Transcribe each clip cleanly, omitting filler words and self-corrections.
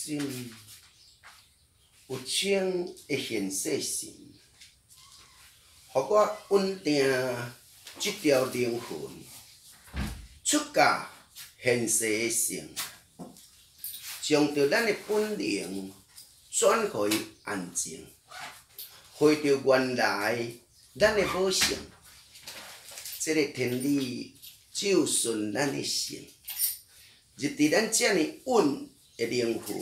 心，有情会现世心，互我稳定这条灵魂，出家现世的性，将着咱的本灵转回安静，回到原来咱的本性。这个天理只有顺咱的性，入伫咱遮尔稳的灵魂，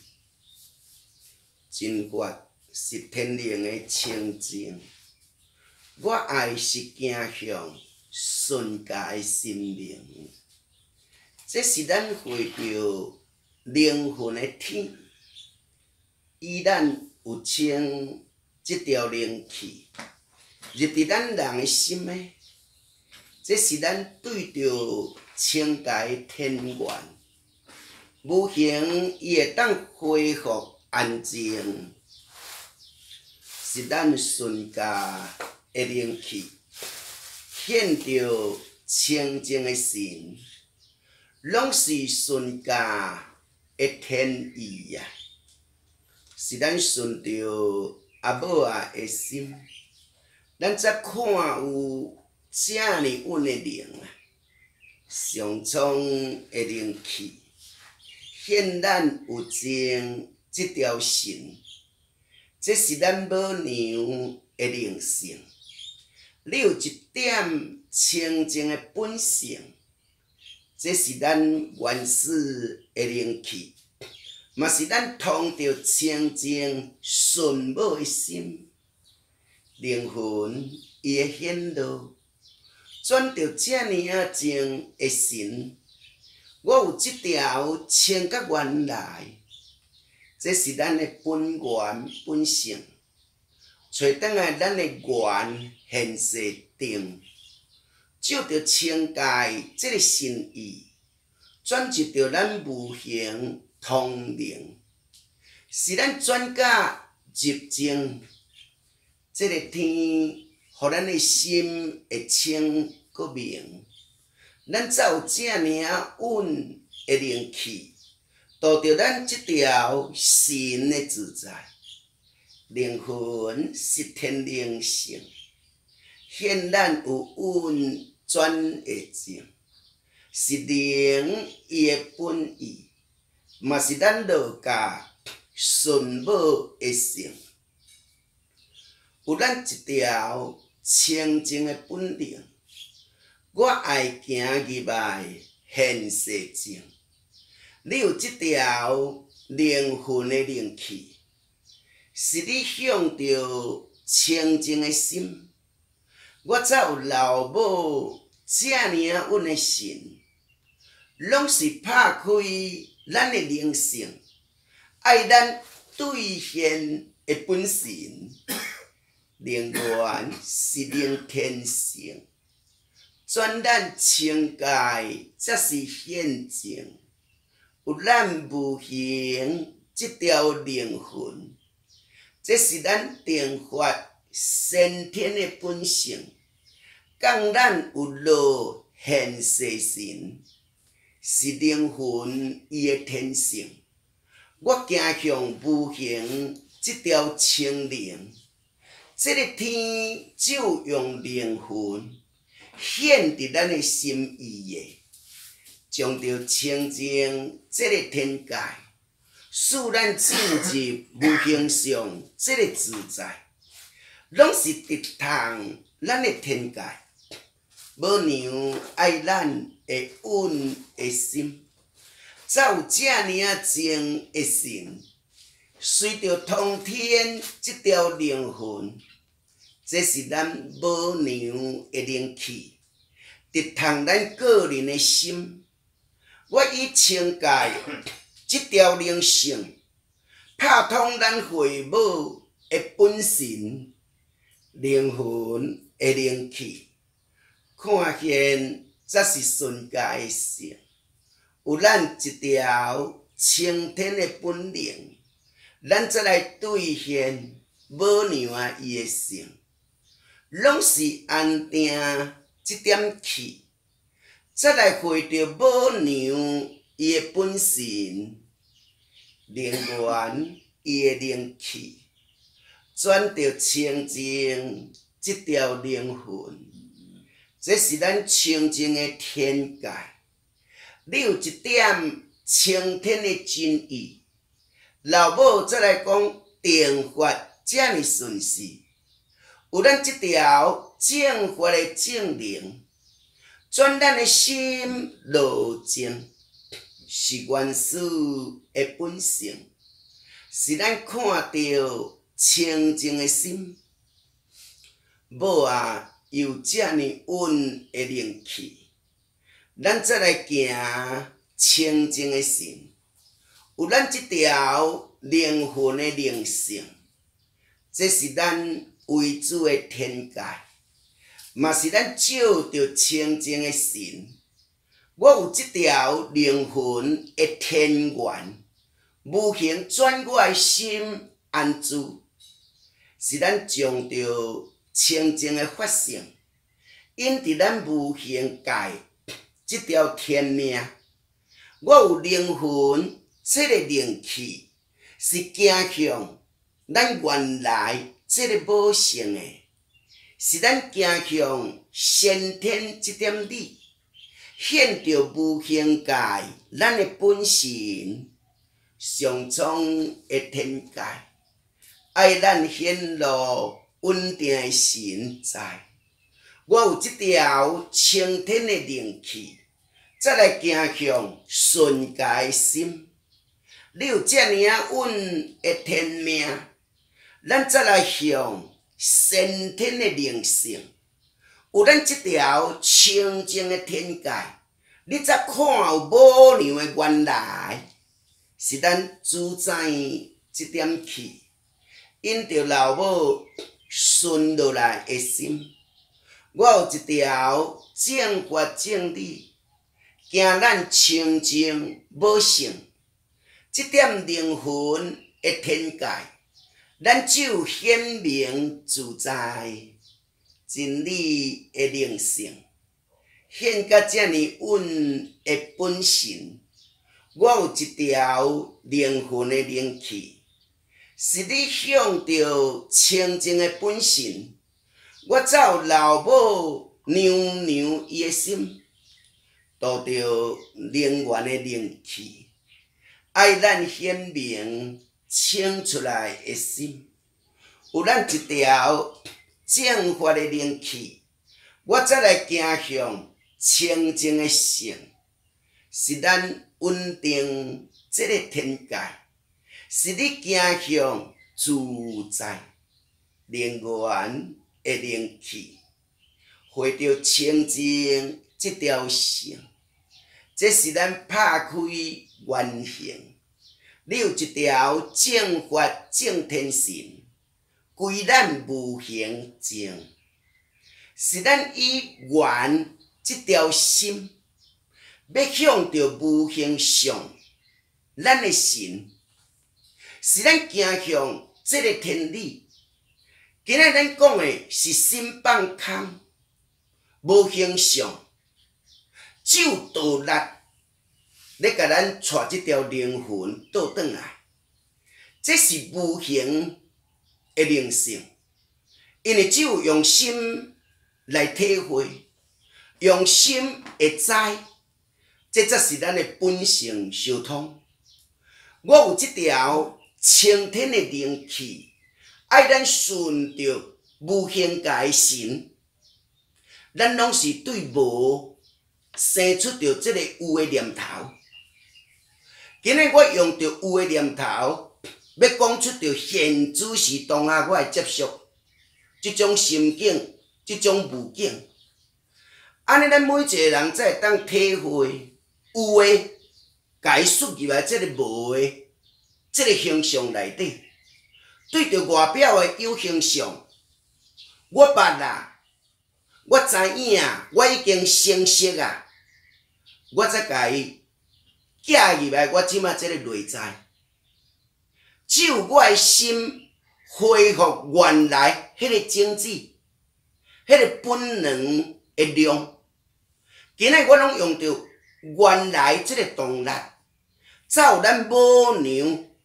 真觉是天灵的清净。我爱是行向顺家的心灵，这是咱回到灵魂的天，以咱有清这条灵气，入伫咱人的心的。这是咱对着清家的天缘，无形伊会当恢复安静，是咱顺家的灵气，显着清净的神，拢是顺家的天意呀，是咱顺着阿母啊的心，咱才看有。遮尔稳的灵啊，上苍的灵气，显咱有情这条神，这是咱母娘的灵性。你有一点清净的本性，这是咱原始的灵气，嘛是咱通着清净顺母的心，灵魂伊会显露。转着遮尔啊静的神，我有这条清甲原来，这是咱的本源本性。找倒来咱的原现世定，照着清界这个心意，转入着咱无形通灵，是咱转甲入静，这个天。互咱的心会清个明，咱才有遮尔稳的灵气，度着咱这条神的自在。灵魂是天灵性，显咱有稳转的静，是灵伊的本意，嘛是咱落家顺母的性，有咱一条。清净的本灵，我爱行入来现世境。你有这条灵魂的灵气，是你向着清净的心，我才有老母遮尔稳的心，拢是拍开咱的灵性，爱咱兑现的本性。灵源是灵天性，转咱清界才是显净。有咱无形这条灵魂，这是咱定法先天的本性。讲咱有落现世神，是灵魂伊的天性。我行向无形这条清灵。这个天只有用灵魂显伫咱的心意的，将着清净这个天界，使咱进入无形上这个自在，拢是直通咱的天界。母娘爱咱的稳的心，才有遮尔静的心。随着通天这条灵魂，这是咱母娘的灵气，直通咱个人的心。我以清界这条灵性，拍通咱父母的本神，灵魂的灵气，看见才是顺家的性。有咱一条青天的本灵。咱再来兑现母娘啊伊的性，拢是安定这点气，再来回到母娘伊的本性， 能源伊的灵气，转着清净这条灵魂，这是咱清净的天界。你有一点青天的真意，老母再来讲定法这么顺势，有咱这条正法的正灵，转咱的心路径，是原始的本性，是咱看到清净的心。母啊，有这么稳的灵气。咱再来行清净的心，有咱这条灵魂的灵性，这是咱为主的天界，嘛是咱照着清净的心。我有这条灵魂的天元，无形转我的心安住，是咱将着清净的法性，因伫咱无形界。这条天命，我有灵魂，这个灵气是行向咱原来这个母性的，是咱行向先天这点理，显着无形界咱的本性，上苍的天界，爱咱显露稳定的神在。我有这条青天的灵气，再来行向顺界的心。你有这样稳的天命，咱再来向先天的灵性，有咱这条清净的天界，你才看有母娘的原来，是咱主宰这点气，因着老母顺落来的心。我有一条正法正理，行咱清净母性，这点灵魂的天界，咱只有显明自在真理的灵性，显甲这么稳的本性。我有一条灵魂的灵气，是你向着清净的本性。我走老母娘娘伊的心，度着灵源的灵气，爱咱显明清出来的心，有咱一条正法的灵气，我再来行向清净的性，是咱稳定这个天界，是你行向自在灵源的灵气，回到清净这条线，这是咱拍开原形。你有一条正法正天性，归咱无形正，是咱以原这条心，要向着无形上，咱的神，是咱行向这个天理。今仔咱讲的是心放空，无形上，只有道力，咧甲咱带这条灵魂倒转来。这是无形的灵性，因为只有用心来体会，用心会知，这才是咱的本性相通。我有这条青天的灵气。爱咱顺着无形界的神，咱拢是对无生出着这个有的念头。今日我用着有的念头，要讲出着现主时当下我来接受这种心境，这种无境。安尼，咱每一个人才会当体会有的，甲伊输入来这个无的这个形象内底。对着外表的有形象，我捌啦，我知影，我已经成熟啊，我才甲伊寄入来我即马即个内在。只有我的心恢复原来迄个种子，迄个本能的量。今日我拢用着原来即个动力，才有咱母娘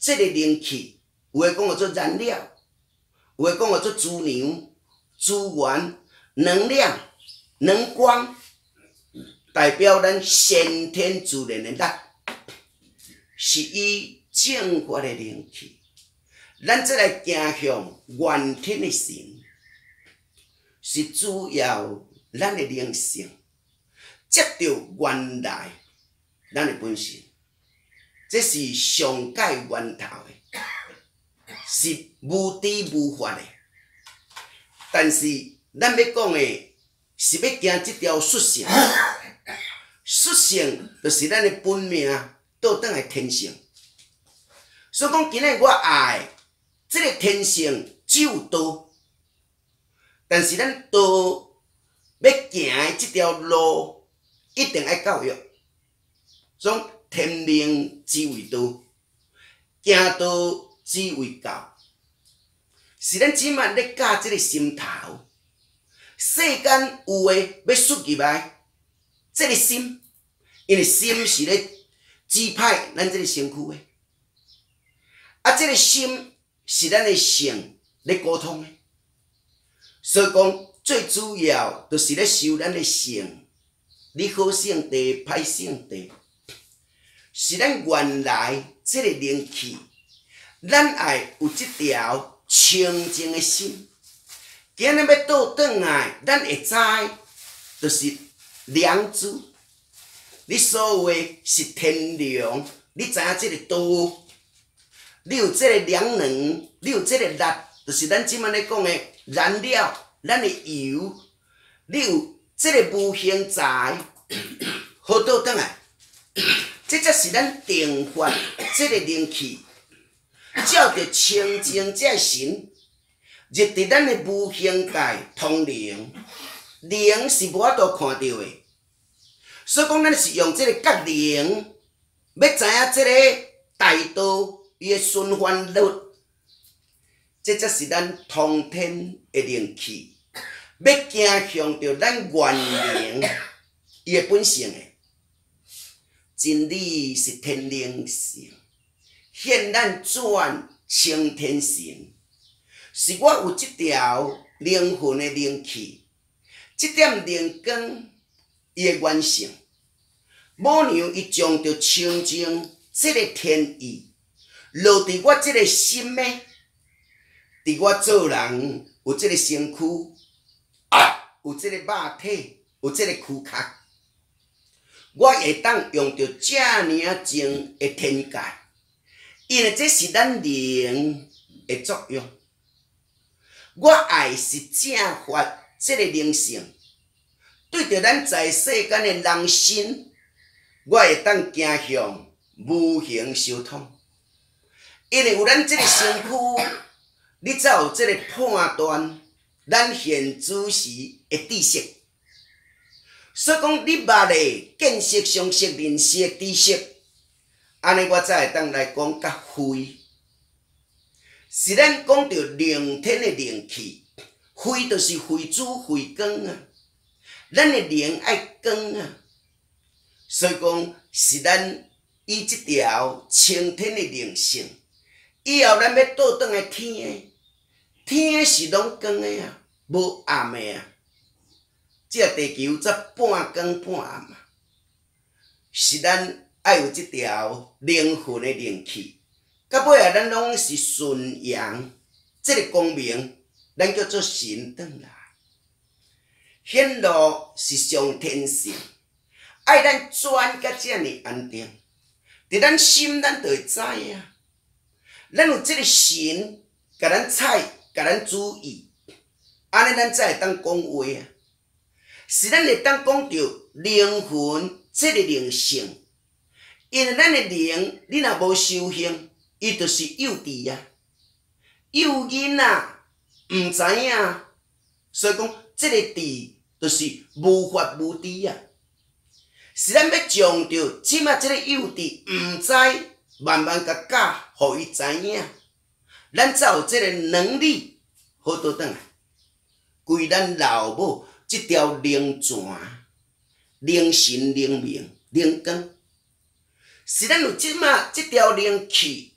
这个灵气，有诶讲叫做燃料，有诶讲叫做资粮、资源、能量、能光，代表咱先天自然诶力，是以正法诶灵气。咱再来行向原天诶神，是主要咱诶灵性，接着原来咱诶本性，这是上界源头诶，是无知无法诶。但是咱要讲诶，是要行即条属性，属性就是咱诶本命倒转来天性。所以讲今日我爱。这个天性只有道，但是咱道要行的这条路，一定要教育。所以天命之为道，行道之为教，是咱即摆咧教这个心头。世间有诶要xuất入来，这个心，因为心是咧支配咱这个身躯诶，这个心。是咱的性咧沟通的，所以讲最主要就是咧修咱的性，你好性地、歹性地，是咱原来这个灵气，咱爱有这条清净的心。今日要倒转来，咱会知，就是良知。你所有的是天良，你知影这个道。你有这个良能，你有这个力，就是咱即摆咧讲的燃料，咱的油。你有这个无形财，好倒转来，这才是咱定法这个灵气，照着清净这神，入伫咱的无形界通灵，灵是无法度看到的，所以讲咱是用这个觉灵，要知影这个大道。伊诶循环率，这才是咱通天诶灵气，要行向着咱原灵伊诶本性诶。真理是天灵性，现咱转青天神，是我有这条灵魂诶灵气，这点灵光伊诶原性，母娘伊将着清净这个天意。落伫我即个心诶，伫我做人有即个身躯，有即个肉体，有即个躯壳，我会当用着遮尔精诶天界，因为这是咱灵诶作用。我爱是正法即个灵性，对着咱在世间诶人心，我会当行向无形相通。因为有咱这个身躯，你才有这个判断咱现主时的知识。所以讲，你捌的见识、常识、认识的知识，安尼我才会当来讲较慧。是咱讲到灵天的灵气，慧就是慧珠、慧光啊。咱的灵爱光啊，所以讲是咱以这条青天的灵性。以后咱要倒转来天，天是拢光的啊，无暗的啊。这地球则半光半暗啊，是咱爱有这条灵魂的灵气。到尾啊，咱拢是顺阳，这个光明，咱叫做神转来。显露是上天性，爱咱转甲遮尔安定，伫咱心咱就会知啊。咱有这个神，甲咱采，甲咱注意，安尼咱才会当讲话啊。是咱会当讲着灵魂这个灵性，因为咱的灵，你若无修行，伊就是幼稚啊，幼囡仔毋知影，所以讲这个智就是无法无知啊。是咱要将着即马这个幼稚毋知。慢慢甲教，互伊知影，咱才有这个能力，好倒转来，归咱老母这条灵泉、灵神、灵命、灵光，是咱有即马这条灵气，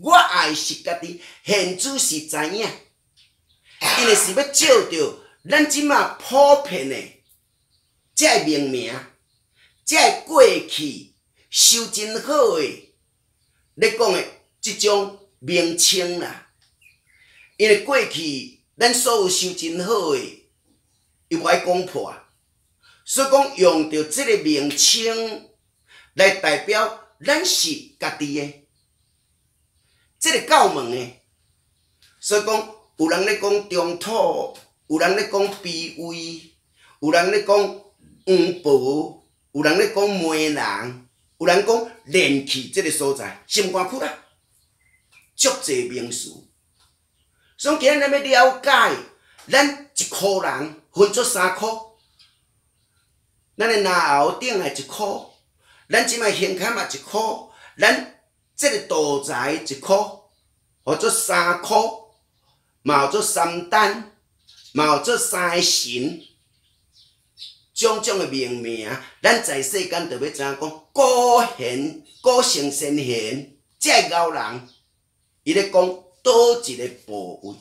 我爱是家己现主是知影，因为是要照着咱即马普遍的这个命名，这个过去修真好的咧讲的即种名称啦。因为过去咱所有修真好的，伊无爱讲破，所以讲用着即个名称来代表咱是家己的，即个教门的。所以讲有人咧讲中土，有人咧讲卑微，有人咧讲黄婆，有人咧讲媒人，有人讲炼气即个所在，心肝区啦，足侪名词。所以今日咱要了解，咱一箍人分做3箍，咱的拿后顶也1箍，咱即卖胸坎也1箍，咱即个道材1箍，或做3箍，嘛有做3担，嘛有做3个神，种种的命名，咱在世间就要知影讲古圣先贤，这个后人，伊咧讲。倒一个部位，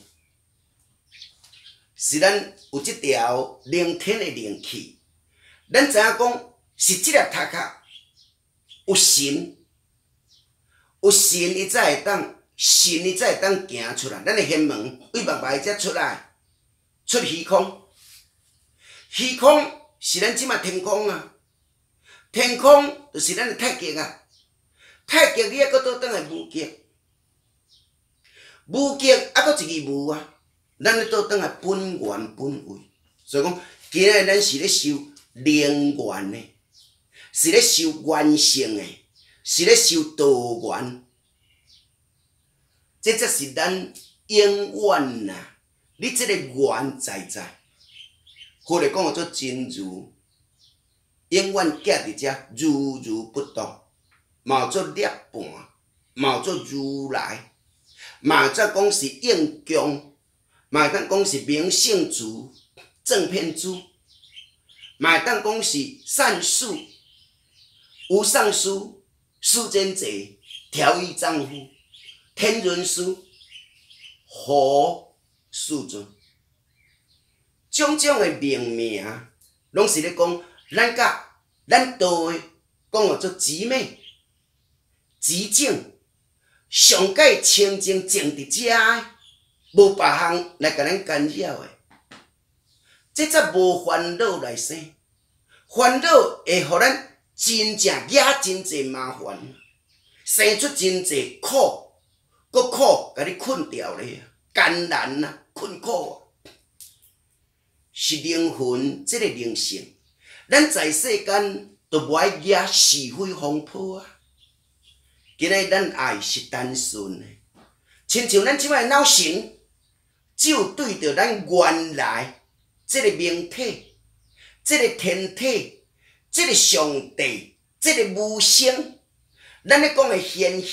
是咱有即条灵天的灵气，咱知影讲是即粒头壳有神，有神伊才会当，神伊才会当行出来。咱的天门为目外才出来，出虚空。虚空是咱即马天空啊，天空就是咱的太极啊，太极你还佫倒转来无极。无极还佫一个无啊，咱咧倒转来本源本位，所以讲今日咱是咧修灵源的，是咧修元性的，是咧修道源，这才是咱永远呐！你这个源在，或者讲做真如，永远夹伫遮如如不动，嘛有做涅槃，嘛有做如来。嘛则讲是应供，嘛当讲是明圣珠、正片珠，嘛当讲是善术、无上师、世间者、调御丈夫、天人师、护世尊，种种的命名，拢是咧讲咱甲咱道的讲叫做极美、极静。上界清净静伫遮的，无别项来甲咱干扰的，这则无烦恼来生。烦恼会互咱真正惹真济麻烦，生出真济苦，搁苦甲你困掉咧，艰难啊，困苦啊，是灵魂这个灵性，咱在世间都无爱惹是非风波啊。今日咱爱是单纯的，亲像咱即摆脑神，只有对着咱原来这个明体、这个天体、这个上帝、这个无声，咱咧讲的显，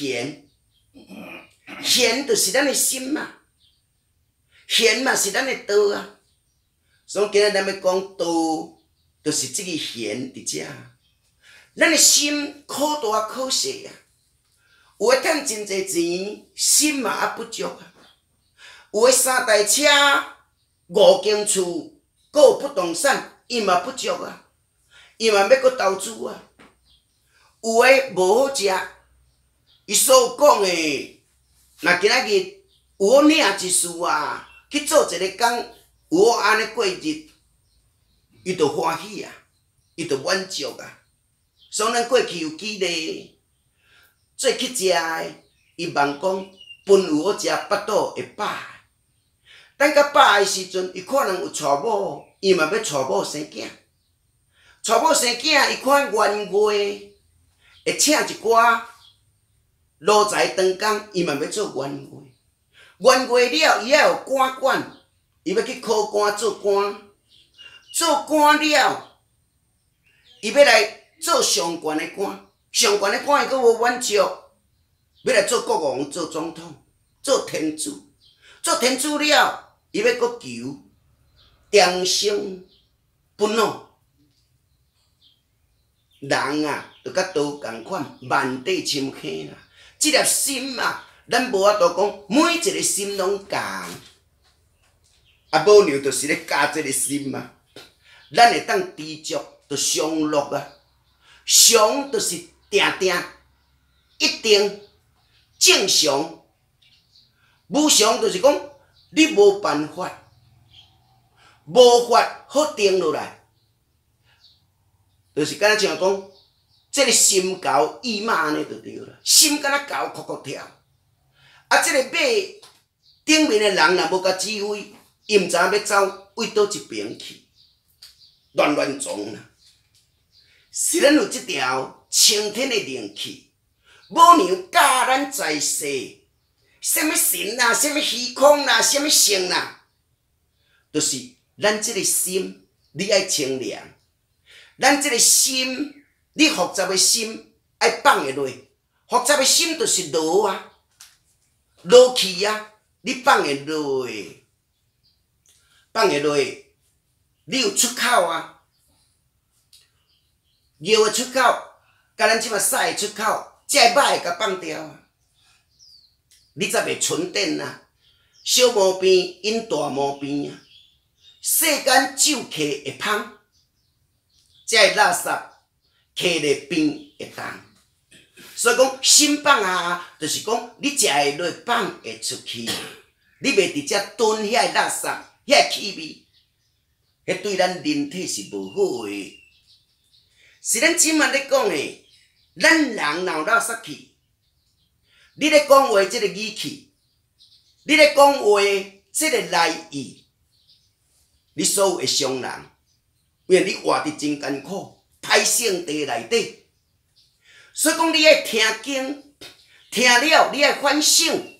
显就是咱的心嘛，显嘛是咱的道啊。所以今日咱要讲道，就是这个显伫遮。咱的心可大可小啊。有诶趁真济钱，心嘛还不足啊；有诶3台车、5间厝，阁有不动产，伊嘛不足啊，伊嘛要阁投资啊。有诶无好食，伊所讲诶，若今仔日有好领一事啊，去做一个工，有好安尼过日，伊就欢喜啊，伊就满足啊。所以咱过去有记咧。做去食诶，伊望讲分有好食，腹肚会饱。等到饱诶时阵，伊可能有娶某，伊嘛要娶某生囝。娶某生囝，伊看元月会请一寡奴才当工，伊嘛要做元月。元月了，伊还有官管，伊要去考官做官。做官了，伊要来做上悬诶官。上悬的官伊阁无满足，要来做国王、做总统、做天主。做天主了，伊要阁求长生不老。人啊，就甲刀共款，万底深坑啦。即粒心啊， 咱无法度讲每一个心拢共，啊，无娘就是咧教这个心嘛。咱会当知足，就常乐啊。常就是定定，一定正常。无常就是讲你无办法，无法好定落来，就是敢若像讲，这个心猴意马安尼就对了，心敢若猴哭哭跳。啊，这个马顶面的人若无甲指挥，伊毋知影要走位倒一边去，乱乱撞啦。是咱有即条青天的灵气，母娘教咱在世。什么神啦，什么虚空啦，什么性啦，就是咱这个心，你爱清凉。咱这个心，你复杂的心爱放会落，复杂的心就是落啊，落去啊，你放会落，放会落，你有出口啊，尿的出口，甲咱即马屎的出口，这歹会甲放掉啊。你才袂纯电啊！小毛病引大毛病啊！世间酒客会芳，这垃圾客咧边会重。所以讲心放啊，就是讲你食会落放会出去，你袂直接囤遐垃圾、遐气味，迄对咱人体是无好诶。是咱即马咧讲诶，咱人闹垃圾去。你咧讲话即个语气，你咧讲话即个来意，你所有的伤人，因为你活得真艰苦，歹性地内底，所以讲你爱听经，听了你爱反省，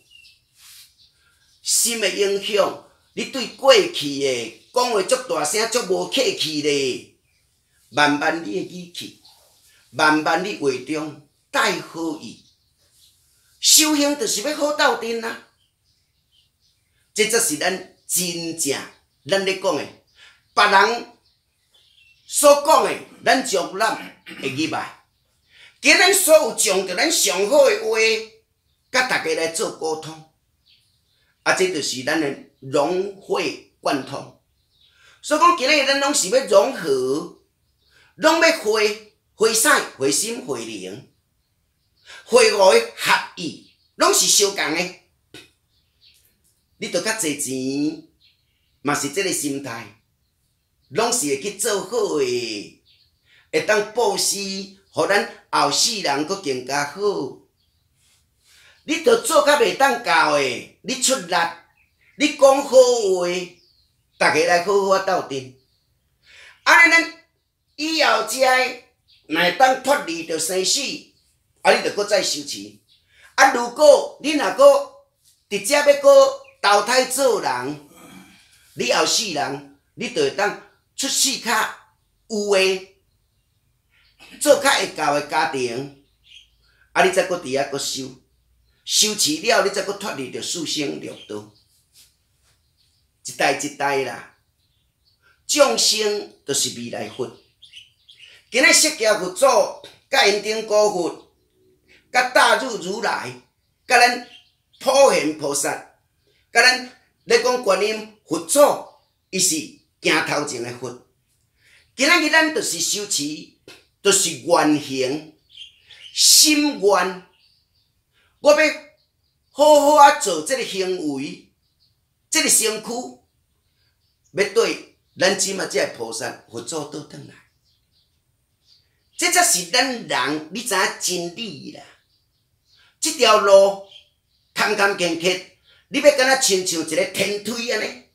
心的影响，你对过去的讲话足大声，足无客气咧，慢慢你的语气，慢慢你话中带好意。修行就是要好斗阵啊！这才是咱真正咱咧讲的，别人所讲的，咱将咱会入来。今咱所有将着咱上好的话，甲大家来做沟通，啊，这就是咱的融会贯通。所以讲，今日咱拢是要融合，拢要会使、会心、会灵。会五的合意，拢是相共的。你着较侪钱，嘛是这个心态，拢是会去做好的，会当布施，互咱后世人佫更加好。你着做较袂当到的，你出力，你讲好话，大家来好好啊斗阵。安尼咱以后遮的，若会当脱离着生死。啊！你着搁再修持。啊！如果你若搁直接要搁投胎做人，你后世人，你就会当出世较有诶，做较会教诶家庭。啊！你再搁伫遐搁修，修持了，你再搁脱离着四生六道，一代一代啦。众生就是未来佛。今日释迦佛祖甲因顶古佛。甲大日如来，甲咱普贤菩萨，甲咱咧讲观音佛祖，伊是行头前的佛。今仔日咱就是修持，就是愿行，心愿。我要好好啊做这个行为，这个身躯，要对咱即马这个菩萨佛祖倒转来。这才是咱人，你知影真理啦。这条路坎坎坷坷，你要敢若亲像一个天梯安尼。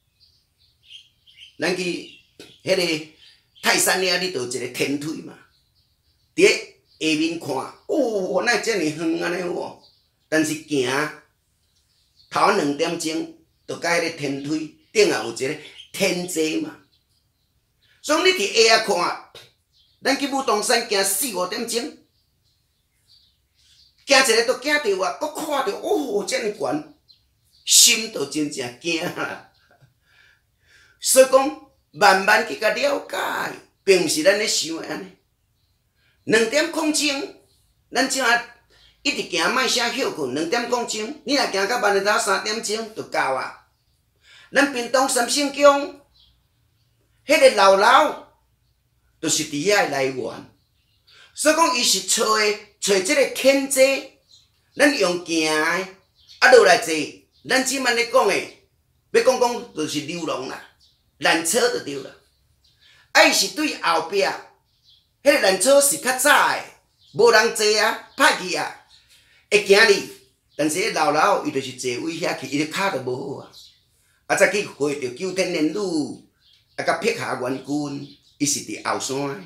咱去迄个泰山岭，你就有一个天梯嘛。伫下面看，哦，哪会遮尔远安尼哦？但是行头2点钟，就到迄个天梯顶下有一个天座嘛。所以你伫下看，咱去武当山行4、5点钟。行一个都行着啊，搁看着哦，遮尔悬，心就真正惊啦。所以讲，慢慢去甲了解，并毋是咱咧想的安尼。2点空钟，咱即下一直行莫啥休困，2点钟钟，你若行到晚下昼3点钟就到啊。咱屏东三圣宫，迄个楼楼，就是伫遐来源。所以讲，伊是找即个天际，咱用行的，落来坐，咱即摆咧讲的，要讲就是流浪啦，缆车就对啦。伊是对后壁，迄个缆车是较早的，无人坐啊，歹去啊，会行哩。但是迄老老伊就是坐位遐去，伊个骹就无好啊。再去会着九天连女，甲碧霞元君，伊是伫后山。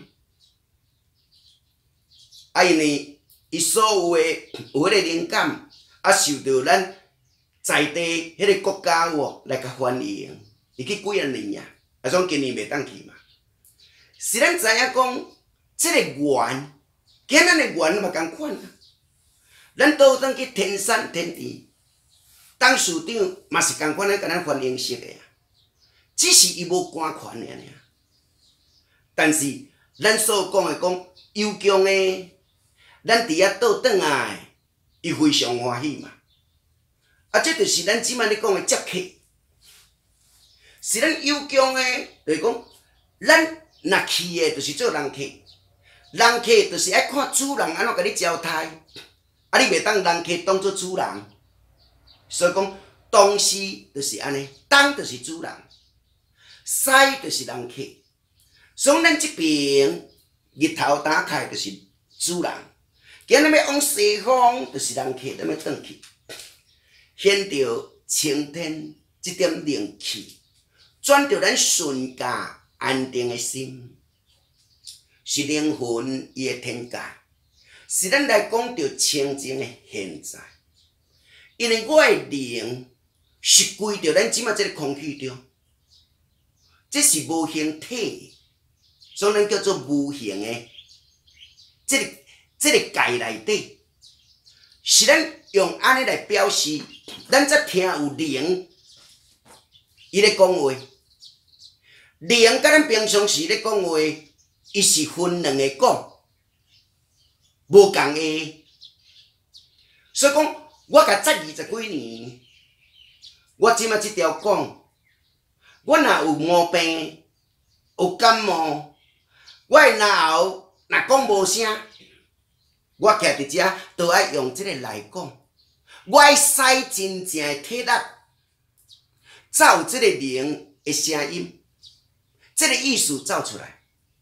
因为伊所有诶有迄个灵感，受到咱在地迄个国家来甲欢迎，伊去几啊年啊，总今年袂当去嘛。是咱知影讲，即个缘，今咱诶缘嘛共款啊。咱倒转去天山天地，董事长嘛是共款咧，甲咱欢迎式诶啊。只是伊无官权尔。但是咱所讲诶讲有强诶。咱伫遐倒转来，伊非常欢喜嘛。这就是咱即摆咧讲的接客，是咱有强的，就是讲，咱若去的，就是做人客。人客就是爱看主人安怎甲你招待，你袂当人客当做主人。所以讲，东西就是安尼，东就是主人，西就是人客。所以咱即边日头打开就是主人。今日要往西方，就是人客咱要转去，显着青天这点灵气，转着咱顺家安定的心，是灵魂伊的天界，是咱来讲着清净的现在。因为我的灵是归着咱即马这个空气中，这是无形体，所以咱叫做无形的这个界内底，是咱用安尼来表示，咱才听有灵，伊咧讲话。灵甲咱平常时咧讲话，伊是分两个讲，无共个。所以讲，我甲10、20几年，我即马即条讲，我若有毛病，有感冒，我的脑若讲无声。我徛伫遮，都爱用即个来讲。我爱使真正的体力，才有即个灵的声音，即个意思走出来。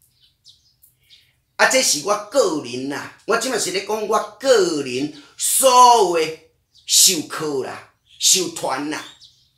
这是我个人啦，我即摆是咧讲我个人所有的授课啦、授传啦。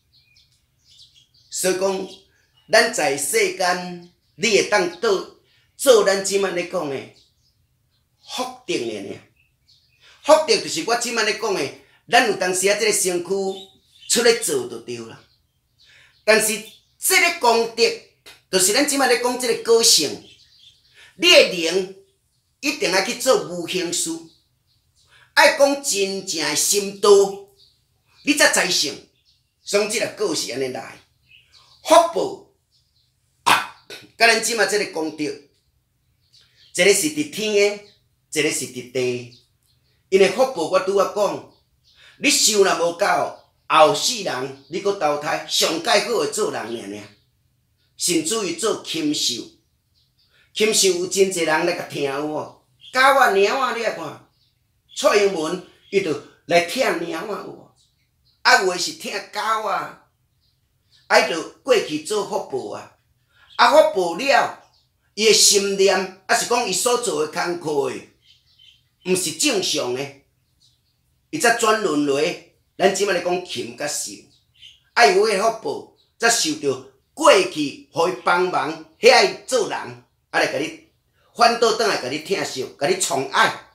所以讲，咱在世间，你会当做咱即摆咧讲的。福德的呢？福德就是我即摆咧讲的，咱有当时即个身躯出来做就对啦。但是即个功德，就是咱即摆咧讲即个个性，你的灵一定要去做无形事，爱讲真正的深度，你才财成。所以即个个是安尼来，福报甲咱即摆即个功德，一个是伫天的。一个是伫地，因为福报我拄仔讲，你修若无够，后世人你搁投胎，上介好诶做人尔，甚至于做禽兽。禽兽有真侪人来甲听有无？狗仔、猫仔你来看，蔡英文伊就来听猫仔有无？有诶是听狗仔，伊就过去做福报啊，福报了，伊诶心念是讲伊所做诶工课诶。毋是正常诶，伊才转轮回。咱即摆咧讲禽甲兽，有迄个福报，才受到过去互伊帮忙，遐伊做人，来甲你反倒转来甲你疼惜，甲你宠爱，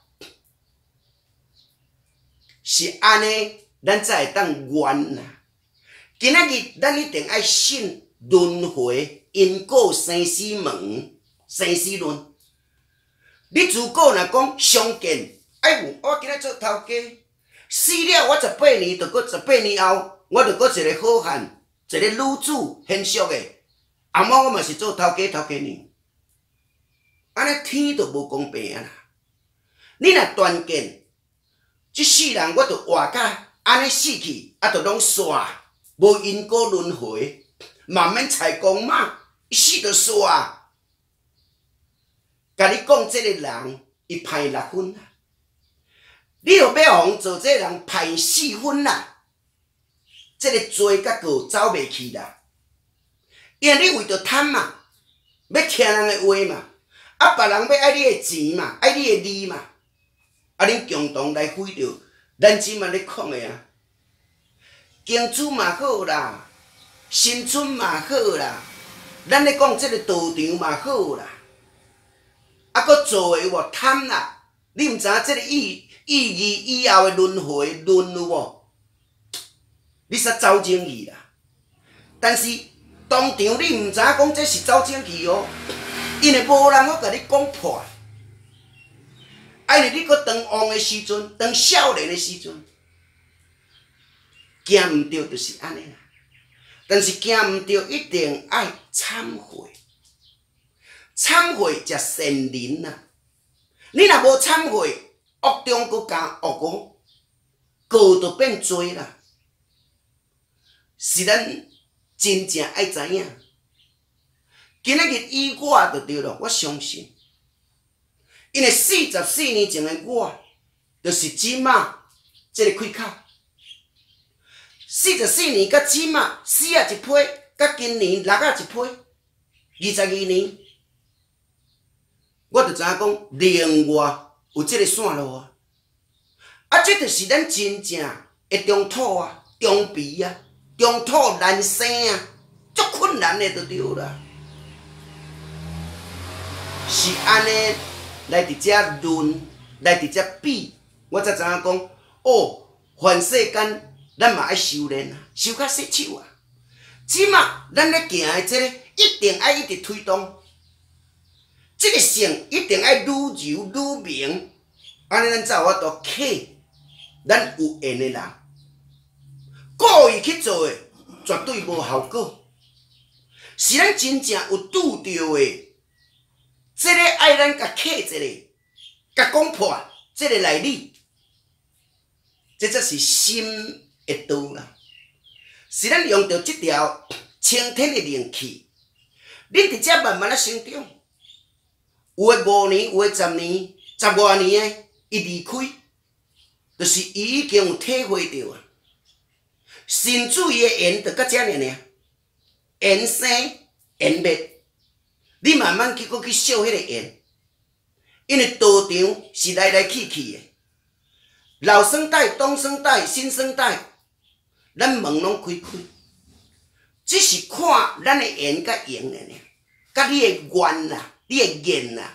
是安尼，咱才会当圆啦。今仔日咱一定爱信轮回、因果、生死门、生死论。你如果若讲相见，我今仔做头家，死了我18年，就搁18年后，我就搁一个好汉，一个女子现俗的，阿妈我嘛是做头家呢。安尼天就无公平啦！你若断见， 即世人我着活甲安尼死去，啊，着拢煞，无因果轮回，慢慢财公嘛，伊死着煞。甲你讲，即个人伊歹6分啦，你著要互做即个人歹4分啦，即个罪甲过走袂去啦。因为你为着贪嘛，要听人的话嘛，啊，别人要爱你的钱嘛，爱你的利嘛，啊，恁共同来毁着咱即马咧讲的啊，经书嘛好啦，新春嘛好啦，咱咧讲即个道场嘛好啦，啊，搁做的有无贪啦？你毋知影即个意义以后的轮回轮有无？你煞走进去啦，但是当场你毋知影讲这是走进去哦，因为无人好甲你讲破。因为你搁当旺的时阵，当少年的时阵，行毋对就是安尼啦。但是行毋对一定爱忏悔，忏悔才善人啊！你若无忏悔，恶中搁加恶哦，过就变罪啦。是咱真正爱知影，今仔日以我就对了，我相信。因为44年前的我，就是即马即个开口。44年甲即马4啊1批，甲今年6啊1批，22年，我就知影讲另外有即个线路啊。啊，这就是咱真正的中土啊、中鼻啊、中土难生啊，足困难的就对啦。是安尼。来伫遮论，来伫遮比，我才知影讲，哦，凡世间咱嘛爱修炼啊，修较细手啊。即马咱咧行的即个，一定爱一直推动，即个性一定爱愈柔愈明，安尼咱才有法度克咱有缘的人。故意去做的，绝对无效果。是咱真正有拄到的。即个爱咱甲克一个，甲讲破即个内里，这才是心的道啦。是咱用着即条青天的灵气，恁伫遮慢慢啊成长。有诶5年，有诶10年、10外年诶，伊离开，就是伊已经有体会到啊。神主伊诶缘着到遮尔尔，缘生缘灭。你慢慢去搁去烧迄个缘，因为道场是来来去去的，老生代、中生代、新生代，咱门拢开开，只是看咱的缘甲缘的呢，甲你的愿啦、你的缘啦，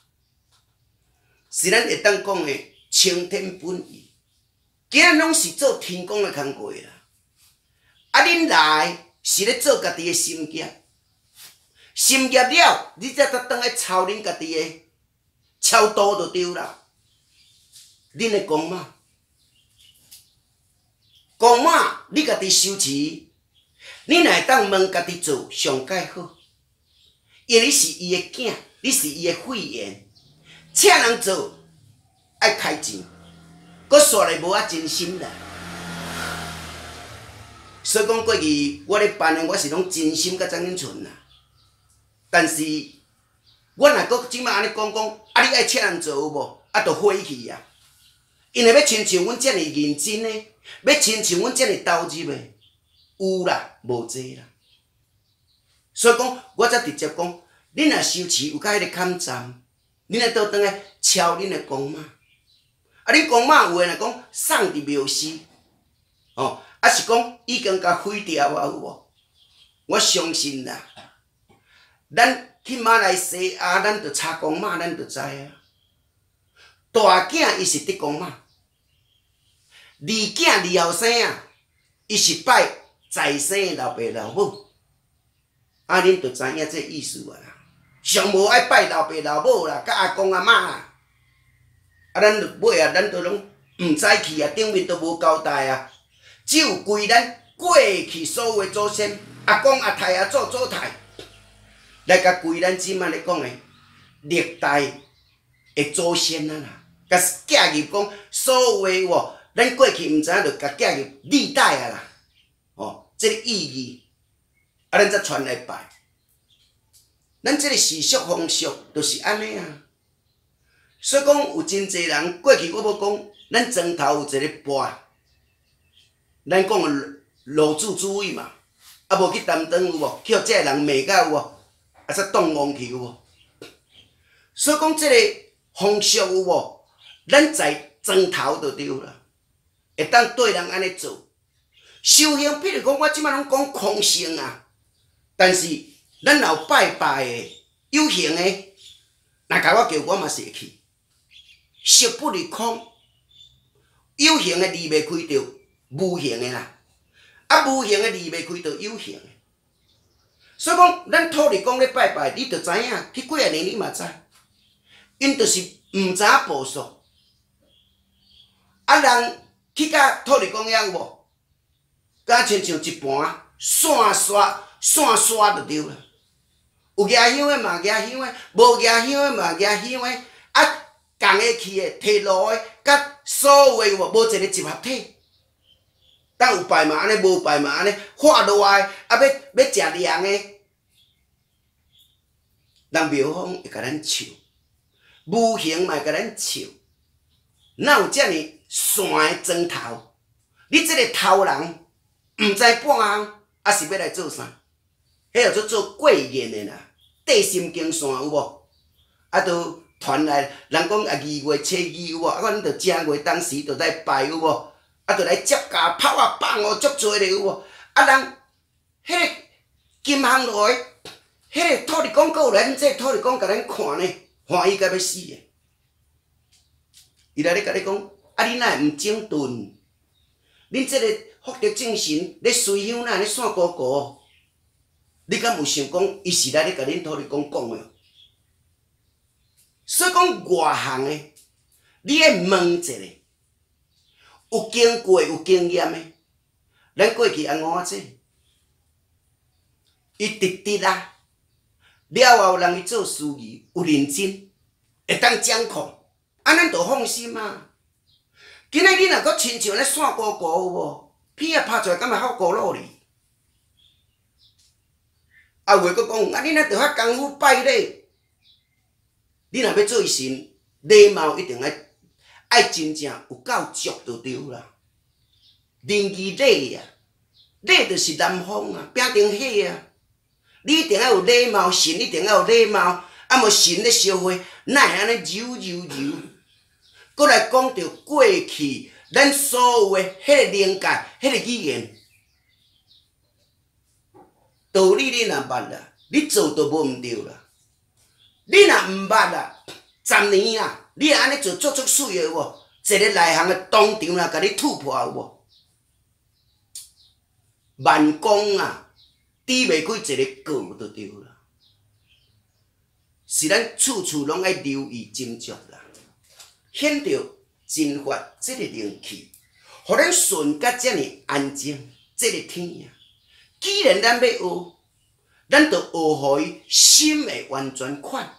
是咱会当讲的青天本意。今日拢是做天公的工作啦，啊，恁来是咧做家己的心业。心业了，你才得倒来操恁家己的超度就对啦。恁的公妈，公妈你家己修持，你若会当问家己做上介好，因为你是伊的囝，你是伊的血缘，请人做爱开钱，搁煞来无啊真心啦。所以讲过去我咧办的，我是拢真心甲怎样存啦。但是，我若搁即摆安尼讲，啊，你爱请人做有无？啊，着火去啊！因为要亲像阮遮尔认真的，要亲像阮遮尔投入的，有啦，无济啦。所以讲，我才直接讲，恁若修持有甲迄个坎站，恁来倒转来敲恁的公妈。啊，恁公妈有诶，若讲送伫庙寺，哦，啊是讲已经甲毁掉啊，有无？我相信啦。咱去马来西亚，咱着查公妈，咱着知啊。大囝伊是得公妈，二囝二后生啊，伊是拜在生的老爸老母。啊，恁着知影这意思啊啦。上无爱拜老爸老母啦，甲阿公阿嬷啦。啊，咱着尾啊，咱着拢毋知去啊，顶面都无交代啊。只有归咱过去所有的祖先，阿公阿太阿祖祖太。来甲归咱即摆咧讲诶，历代诶祖先啊啦， 甲寄入讲所有诶喎，咱过去毋知影，就甲寄入历代啊啦，哦，即个意义，啊，咱则传来拜。咱即个习俗风俗就是安尼啊。所以讲有真侪人过去，我要讲，咱庄头有一个跋，咱讲诶罗主主位嘛，啊无去担当有无？去互这个人骂到有无？啊则动亡去有无？所以讲即个风俗有无？咱在庄头就对啦，会当对人安尼做。修行，譬如讲我即摆拢讲空性啊，但是咱若拜拜诶有形诶，若甲我叫我嘛是会去。色不离空，有形诶离袂开着无形诶啦，啊无形诶离袂开着有形诶。所以讲，咱土地公咧拜拜，你着知影，去几啊年你嘛知，因着是毋知影步数，啊人去甲土地公遐有无？敢亲像一盘线刷就对啦。有举香诶嘛举香诶，无举香诶嘛举香诶，啊。共个去诶，摕路诶，甲所有诶无一个集合体。当有拜嘛安尼，无拜嘛安尼，化落来啊要食凉诶，人庙方会甲咱笑，无形嘛会甲咱笑。哪有遮尔线诶砖头？你即个头人毋知半项，啊是要来做啥？迄叫做过瘾诶啦，地心经线有无？啊都。传来人讲啊，2月初2有无？啊，阮着正月当时着来拜有无？啊，着来接驾炮啊放哦，足多咧有无？啊，人迄个金项落来，迄个土地公有来，这土地公甲咱看呢，欢喜甲要死诶！伊来咧甲你讲，啊，你哪会毋整顿？恁这个福德正神咧随香哪咧散糊糊？你敢有想讲，伊是来咧甲恁土地公讲诶？所以讲外行诶，你爱问一下，有经过有经验诶，咱过去安怎做？伊直直啊，了后人伊做事宜有认真，会当掌控，啊咱就放心啊。今仔日若搁亲像咧散糊糊有无？屁啊拍出来敢会好糊落哩？啊有诶搁讲，啊你若着较功夫拜礼。你若要做神，礼貌一定爱真正有够足就对啦。仁义礼啊，礼就是南方啊，饼顶火啊。你一定要有礼貌，神一定要有礼貌，啊无神咧烧花，哪会安尼柔柔柔？搁来讲到过去，咱所有诶迄个灵界、迄个语言，道理你若捌啦，你做都无毋对啦。你若毋捌啦，10年啊，你若安尼做足水诶有无？一个内行诶当场啦，甲你突破有无？万功啊，抵袂开一个过就对啦。是咱处处拢爱留意斟酌啦，显着真法即个灵气，互咱顺甲遮尔安静。即个天啊，既然咱要学，咱着学互伊心会完全款。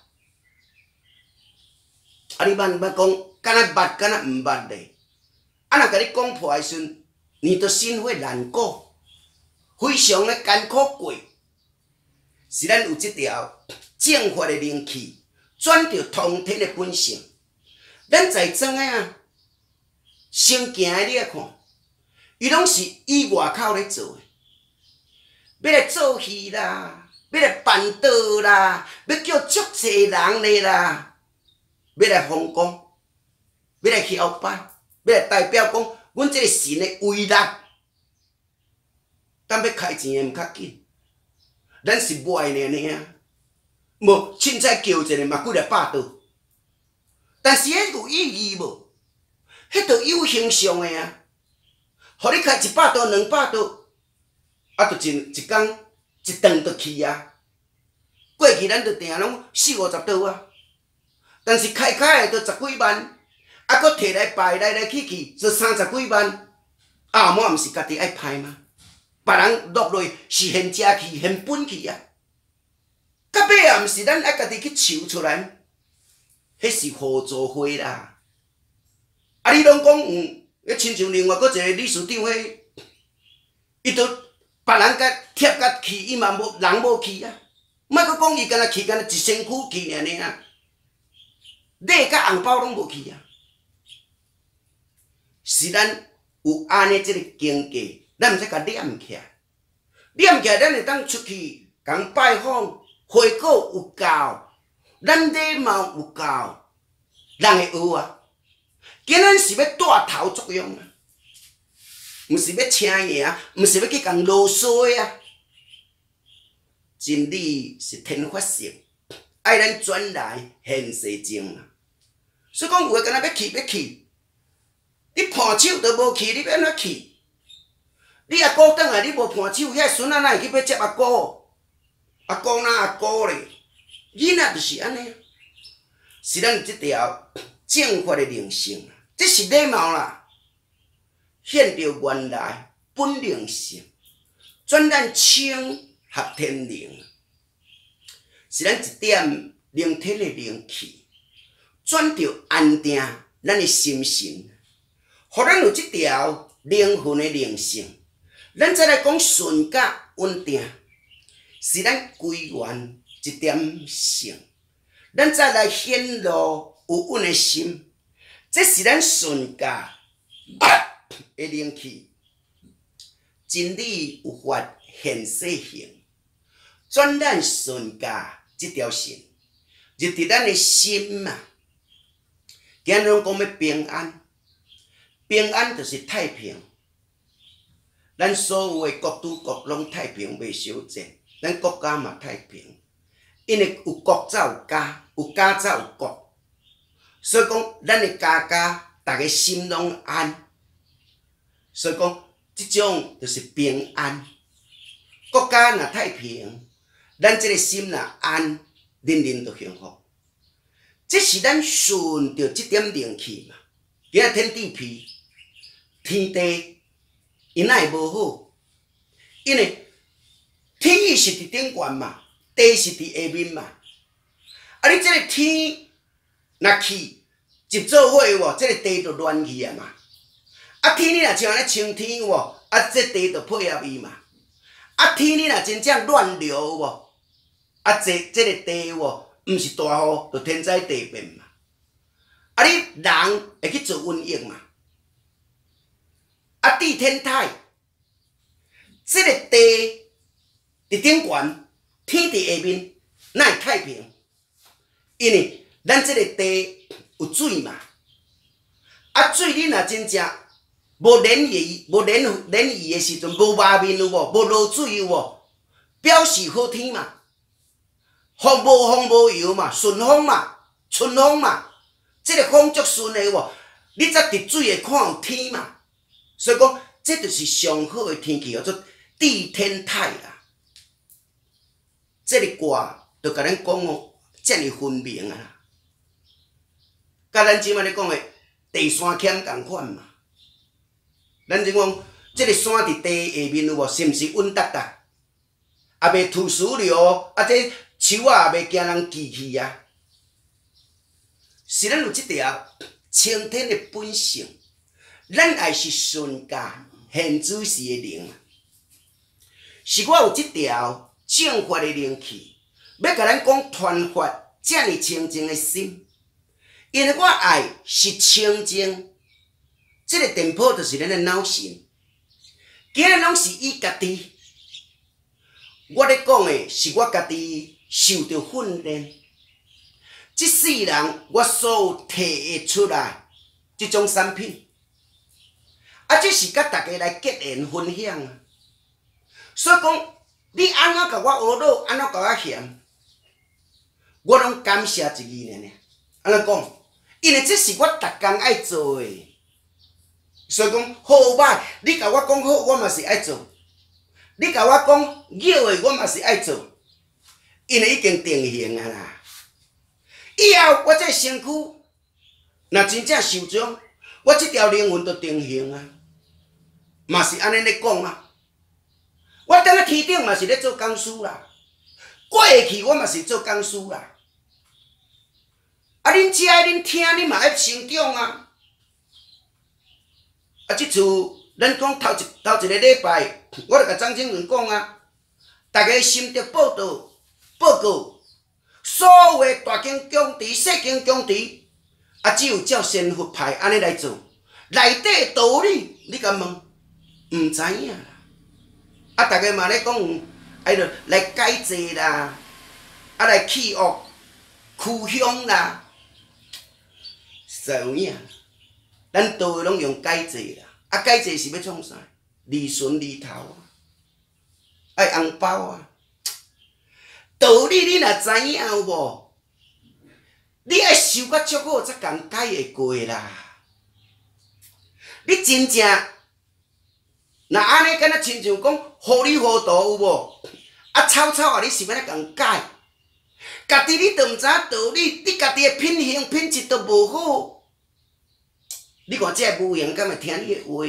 啊！你捌讲，敢若捌，敢若毋捌咧？啊！若甲你讲破诶时阵，你着心会难过，非常诶艰苦过。是咱有即条正法诶灵气，转着通天诶本性。咱在庄诶啊，先行诶你来看，伊拢是以外口咧做诶，要来做戏啦，要来办道啦，要叫足济人咧啦。要来风光，要来嚣摆，要来代表讲，阮即个神的威力，但要开钱的毋较紧，咱是卖呢啊，无凊彩叫一个嘛几粒百刀，但是迄有意义无？迄着有形象的啊，互你开100刀、200刀，啊，着一工一顿就去啊。过去咱着定拢40-50刀啊。但是开的就10几万，啊，搁摕来拜来去，就30几万，啊，莫毋是家己爱歹吗？别人落落是现正去、现本去啊，到尾也毋是咱爱家己去筹出来，迄是互助会啦。 啊，你拢讲有，亲像另外搁一个理事长迄，伊都别人甲贴甲去，伊嘛无人无去啊。莫搁讲伊干那去，干那一身躯去尔尔啊，礼甲红包拢无去啊。是咱有安尼即个经过，咱毋使甲念起来，念起来咱会当出去共拜访，花果有够，咱礼貌有够，人会学啊。今仔是要带头作用啊，毋是要请赢，毋是要去共啰嗦啊。真理是天发性，爱咱转来现世情啊。所以讲有诶，敢若要去，你盘手都无去，你要安怎去？你阿姑转来，你无盘手，遐孙仔哪会去要接阿姑？阿姑哪阿姑咧？囡仔就是安尼，是咱有即条正法的灵性，这是礼貌啦。显着原来本灵性，转咱清合天灵，是咱一点灵天的灵气，转着安定咱的心神，互咱有即条灵魂的灵性。咱再来讲顺甲稳定，是咱归元一点性。咱再来显露有稳的心，这是咱顺甲的灵气。真理有法现世行，转咱顺甲这条线，入伫咱的心嘛。今日拢讲要平安，平安就是太平。咱所有的国都国拢太平，袂小战。咱国家嘛太平，因为有国才有家，有家才有国。所以讲，咱的家大家心拢安。所以讲，即种就是平安。国家若太平，咱这个心若安，人人都幸福。这是咱顺着这点灵气嘛。今仔天地皮，天地。因哪会无好？因为天是伫顶悬嘛，地是伫下面嘛。啊，你即个天若去一做伙有无？即个地就乱去啊嘛。啊，天你若像安尼青天有无？啊，即地就配合伊嘛。啊，天你若真正乱流有无？啊，即个地有无？毋是大雨，就天灾地变嘛。啊，你人会去做瘟疫嘛？啊，地天台，这个地伫顶悬，天伫下面，哪会太平？因为咱这个地有水嘛，啊，水你若真正无涟漪的时阵，无外面有无？无落水有无？表示好天嘛，风无油嘛，顺风嘛，春风嘛，这个风足顺的有无？你才伫水会看有天嘛。所以讲，这就是上好的天气，叫做地天泰啦。这个卦就甲咱讲哦，遮尔分明啊啦。甲咱即摆咧讲的地山欠共款嘛。咱即讲，这个山伫地下面有无？是毋是稳达达？也袂吐石流，啊，这树啊也袂惊人锯去啊。是咱有即条青天的本性。咱也是顺甲现主时的灵，是我有即条正法的灵气，要甲咱讲传发遮尔清净的心，因为我爱是清净，这个电波就是咱的脑神，今日拢是伊家己。我咧讲的是我家己受着训练，即世人我所有摕的出来即种产品。啊，这是甲大家来结缘分享啊！所以讲，你安怎甲我学到，安怎甲我嫌，我拢感谢一字呢。安怎讲？因为这是我逐工爱做的，所以讲好歹，你甲我讲好，我嘛是爱做；你甲我讲拗的，我嘛是爱做。因为已经定型啊啦。以后我这身躯，若真正受伤，我这条灵魂就定型啊。嘛是安尼咧讲啊！我等下天顶嘛是咧做工师啦，过去我嘛是做工师啦。啊，恁遮恁听，恁嘛爱成长啊！ 啊，即次咱讲头一个礼拜，我著甲张经文讲啊，大家心得报告，所有大经公祠、小经公祠，啊，只有照仙佛派安尼来做，内底道理你甲问，毋知影啦。啊，大家嘛咧讲，哎着来改正啦，啊来去恶驱凶啦，实有影。咱道的拢用改正啦，啊改正是要创啥？利顺利头啊，爱红包啊。道理你若知影有无？你爱修甲足好才共改会过啦。你真正若安尼，敢若亲像讲糊里糊涂有无？啊草啊，你是要来共改？家己你都毋知影道理，你家己的品行品质都无好。你看这无形敢会听你的话？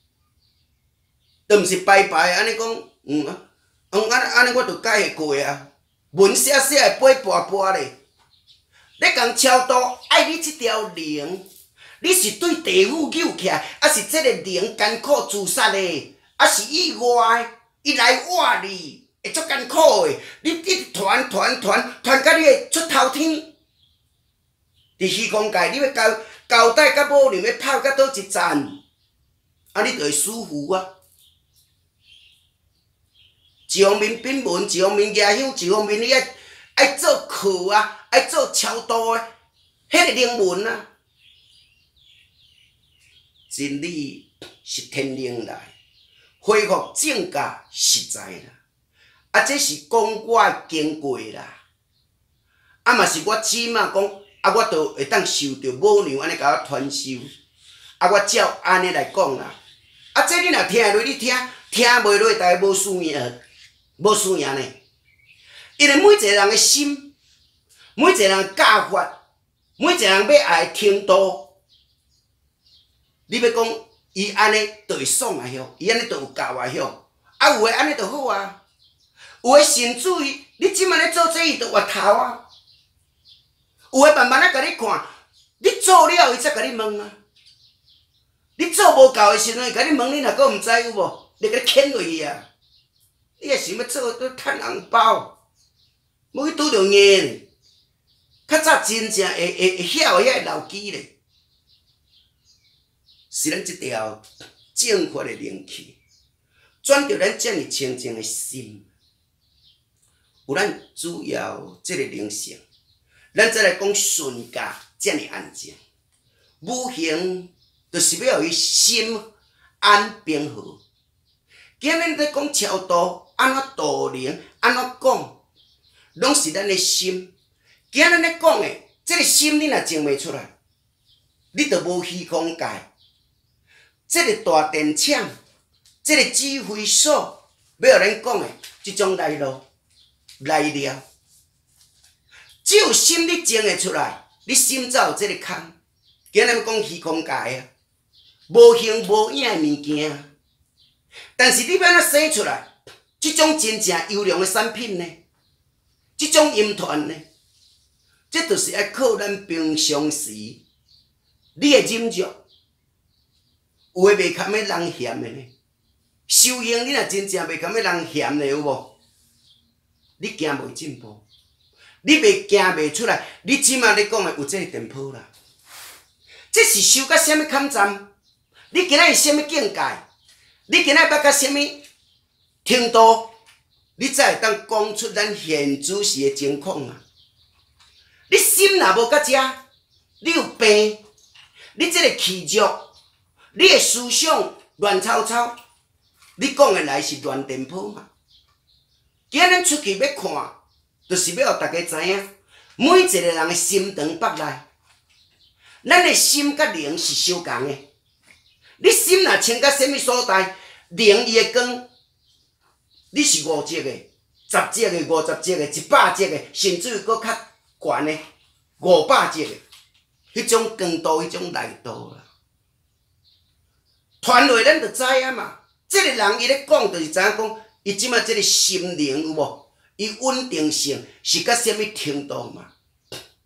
都毋是白白安尼讲，安尼我就改会过啊。文写会背跋咧。你共超度爱你即条灵，你是对地府扭起来，啊是即个灵艰苦自杀的，啊是意外，伊来活你，会足艰苦的。你一直传到你会出头天。伫虚空界，你要交代甲某娘要拍到倒一站，啊你就会舒服啊。一方面品文，一方面nghề香，一方面你爱做课啊，爱做超度的，迄个灵文啊。真理是天灵来，恢复正价实在啦。啊，这是讲我经过啦，啊嘛是我起码讲，啊我就会当受到母娘安尼甲我传授，啊我照安尼来讲啦。啊，这你若听落，你听袂落，大家无输赢。无输赢呢，因为每一个人的心，每一个人教法，每一个人要爱听道，你要讲伊安尼就会爽啊许，伊安尼就有教啊许，啊有诶安尼就好啊，有诶甚至于你即摆咧做这伊就活头啊，有诶慢慢仔甲你看，你做了伊才甲你问啊，你做无够诶时阵伊甲你问，你若阁毋知有无，你甲你牵落去啊。你也想要做都趁红包，要去拄着硬咧。较早真正会晓遐会牢记咧，是咱即条正法的灵气，转着咱遮尔清净的心，有咱主要即个灵性，咱再来讲顺家遮尔安静。五行就是要互伊心安平和。今日在讲超度，安怎度灵，安怎讲，拢是咱的心。今日咧讲的，这个心你若静袂出来，你就无虚空界。这个大电厂，这个指挥所，要互咱讲的即种来路来了，只有心你静会出来，你心才有这个空。今日要讲虚空界啊，无形无影的物件。但是你要安怎生出来？这种真正优良的产品呢？这种音团呢？这就是要靠咱平常时你的忍辱，有诶袂堪要人嫌的呢。修行你若真正袂堪要人嫌的有无？你行袂进步，你袂行袂出来。你即马咧讲的有这个电波啦，这是修到什么坎站？你今仔是什么境界？你今仔捌到什么程度，你才会当讲出咱现主时的情况啊？你心若无到遮，你有病，你这个气弱，你的思想乱糟糟，你讲的来是乱电波嘛？今仔咱出去要看，就是要互大家知影，每一个人的心肠腹内，咱的心甲灵是相共的。你心若清到什么所在，灵伊会光，你是5级的、10级的、50级的、100级的，甚至于搁较悬的500级的，迄种光度、迄种力度啦。传落咱就知影嘛。这个人伊咧讲，就是知影讲，伊即摆这个心灵有无？伊稳定性是到什么程度嘛？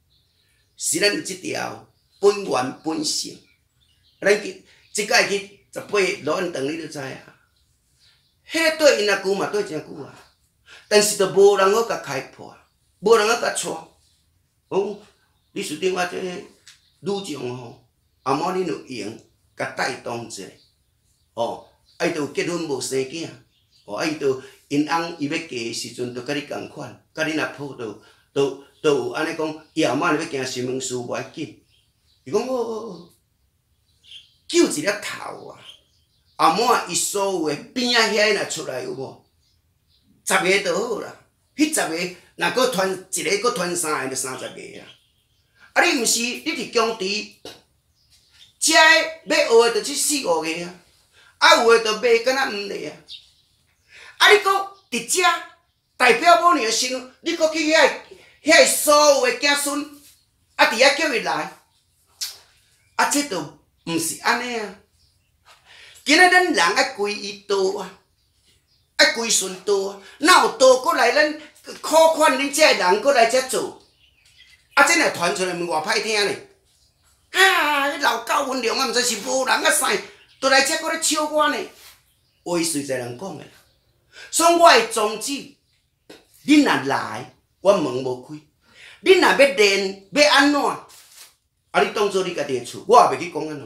是咱有即条本源本性，咱即个去 18罗安长你就知啊。迄个对因阿舅嘛对真久啊，但是就无人好甲开破，无人好甲带。讲李处长啊，这女将吼，阿妈恁有闲，甲带动一下。哦，啊伊就结婚无生囝，哦，啊伊就因翁伊要嫁的时阵，就甲你共款，甲恁阿婆都有安尼讲，伊后妈要行新闻事无要紧。伊讲哦，救一粒头啊！后满伊所有诶边仔遐若出来有无？10个就好啦。迄10个若搁传一个，搁传3个，就30个啊。啊，你毋是你伫工地，遮个要学诶就去4、5个啊。啊，有诶就卖敢若毋咧啊。啊，你搁伫遮代表母娘诶身份，你搁去遐所有诶子孙，啊，伫遐叫伊来，啊，这就毋是安尼啊。今仔咱人爱归伊道啊，爱归顺道啊，哪有道过来咱苦款恁遮人过来遮做？啊，这若传出来，毋偌歹听咧。啊，迄老狗文良啊，毋知是无人啊啥，倒来遮搁咧笑我呢。话随在人讲诶啦，所以我会宗旨，恁若来，我门无开；恁若要练，要安怎？啊，你当做你家己诶厝，我也袂去讲安怎。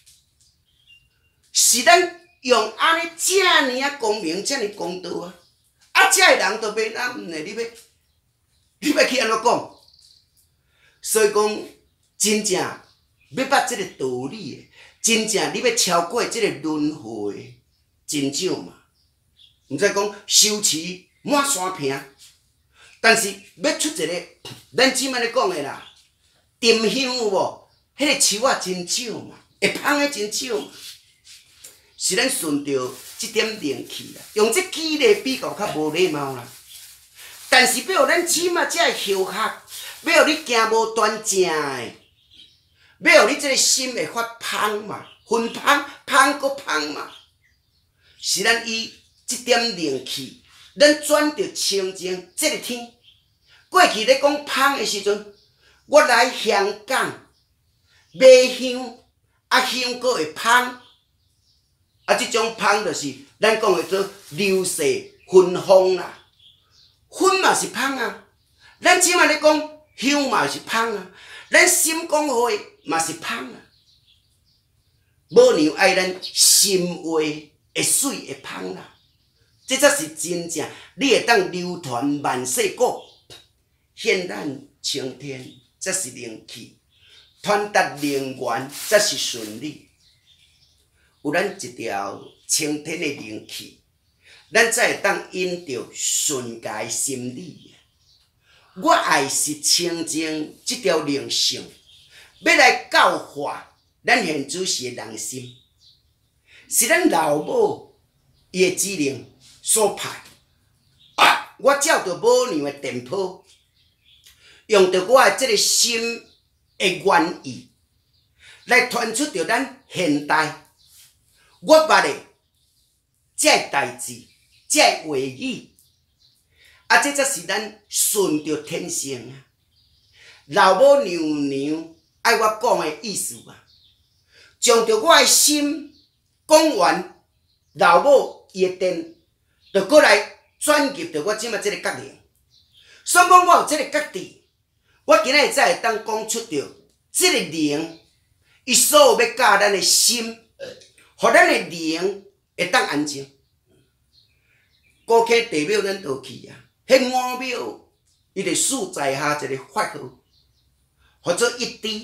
是咱用安尼遮尔啊公平，遮尔公道啊！啊，遮个人都袂咱呢，你要去安怎讲？所以讲，真正要捌即个道理的，真正你要超过即个轮回，真少嘛。毋知讲修持满山坪，但是要出一个，咱即摆咧讲的啦，沉香有无？迄个树仔真少嘛，会芳的真少嘛。是咱顺着即点灵气啦，用即举例比较较无礼貌啦。但是要互咱起码才会休克，要互你行无端正的，要互你即个心会发芳嘛，熏芳芳搁芳嘛。是咱以即点灵气，咱转着清净即个天。过去咧讲芳的时阵，我来香港买香，啊香搁会芳。啊，即种芳就是咱讲的做流逝熏风啦，熏嘛是芳啊。咱即摆咧讲香嘛是芳啊，咱心讲话嘛是芳啊。母娘爱咱心话会水会芳啦，这才是真正你会当流传万世古，显咱青天才是灵气，传达灵源才是顺利。有咱一条青天的灵气，咱才会当引着顺家心理。我爱是清净这条灵性，要来教化咱现主时的人心，是咱老母伊的指令所派。啊，我照着母娘的电波，用着我的这个心的原意，来传出着咱现代。我捌的这代志，这话语，啊，这才是咱顺着天性啊。老母娘爱我讲的意思啊，将着我的心讲完，老母伊的电，就过来转入着我即摆即个觉念。所以讲我有即个觉知，我今仔日才会当讲出着即个灵，伊所有要教咱的心。互咱的灵会当安静。古溪地庙咱倒去啊，迄五庙伊就竖在下一个法号，或者一支。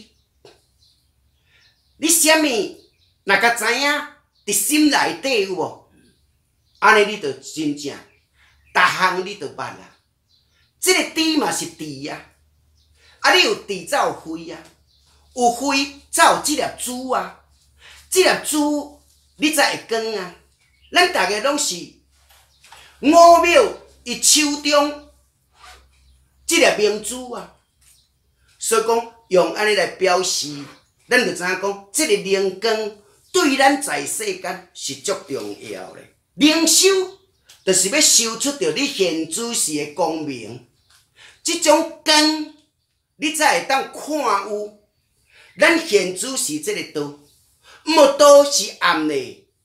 你啥物若甲知影伫心内底有无？安尼你就真正，逐项你就捌啦。即个支嘛是智啊，啊你有智才有慧啊，有慧才有即粒珠啊，即粒珠。你才会讲啊！咱大家拢是五庙伊手中即粒明珠啊，所以讲用安尼来表示，咱就知影讲，即个灵光对咱在世间是足重要的。灵修就是要修出着你现主时的光明，即种光你才会当看有咱现主时即个道。无道是暗的，